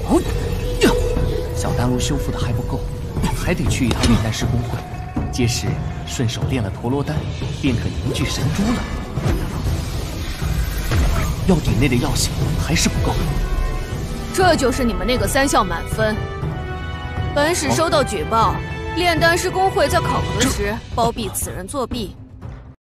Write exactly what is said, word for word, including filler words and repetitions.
哦呀，小丹炉修复的还不够，还得去一趟炼丹师公会，届时顺手炼了陀罗丹，便可凝聚神珠了。药鼎内的药性还是不够。 这就是你们那个三项满分。本使收到举报，炼丹师公会在考核时包庇此人作弊，